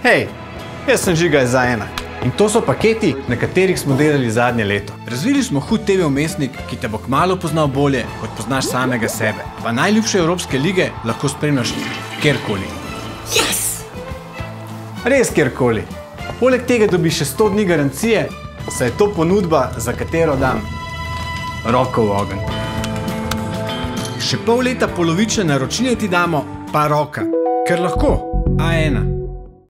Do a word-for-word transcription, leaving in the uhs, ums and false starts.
Hej, jaz sem Žiga iz A ena in to so paketi, na katerih smo delali zadnje leto. Razvili smo hud te ve vmesnik, ki te bo kmalu poznal bolje, kot poznaš samega sebe. Pa najljubše evropske lige lahko spremljaš kjerkoli. Yes! Res kjerkoli. Poleg tega dobiš še sto dni garancije, saj je to ponudba, za katero dam roko v ogenj. Še pol leta polovične naročnine ti damo, pa roka. Ker lahko. A ena.